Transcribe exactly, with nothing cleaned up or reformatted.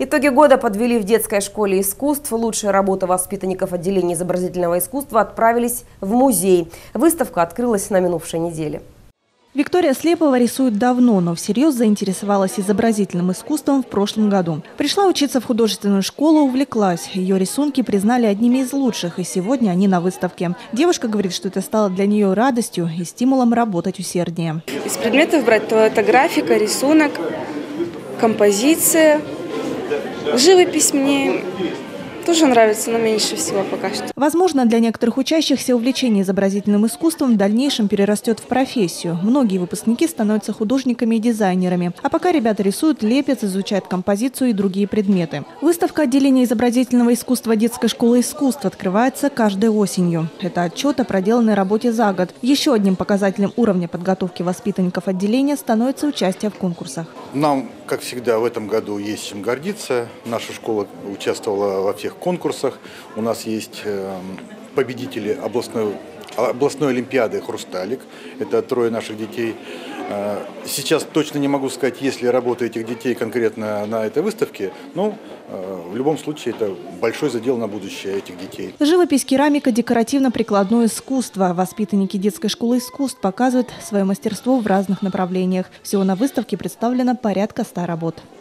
Итоги года подвели в детской школе искусств. Лучшие работы воспитанников отделения изобразительного искусства отправились в музей. Выставка открылась на минувшей неделе. Виктория Слепова рисует давно, но всерьез заинтересовалась изобразительным искусством в прошлом году. Пришла учиться в художественную школу, увлеклась. Ее рисунки признали одними из лучших, и сегодня они на выставке. Девушка говорит, что это стало для нее радостью и стимулом работать усерднее. Из предметов брать, то это графика, рисунок, композиция, живопись мне тоже нравится, но меньше всего пока что. Возможно, для некоторых учащихся увлечение изобразительным искусством в дальнейшем перерастет в профессию. Многие выпускники становятся художниками и дизайнерами. А пока ребята рисуют, лепят, изучают композицию и другие предметы. Выставка отделения изобразительного искусства детской школы искусств открывается каждой осенью. Это отчет о проделанной работе за год. Еще одним показателем уровня подготовки воспитанников отделения становится участие в конкурсах. Нам, как всегда, в этом году есть чем гордиться. Наша школа участвовала во всех конкурсах. У нас есть победители областной, областной олимпиады «Хрусталик». Это трое наших детей. Сейчас точно не могу сказать, есть ли работа этих детей конкретно на этой выставке, но в любом случае это большой задел на будущее этих детей. Живопись, керамика, декоративно-прикладное искусство. Воспитанники детской школы искусств показывают свое мастерство в разных направлениях. Всего на выставке представлено порядка ста работ.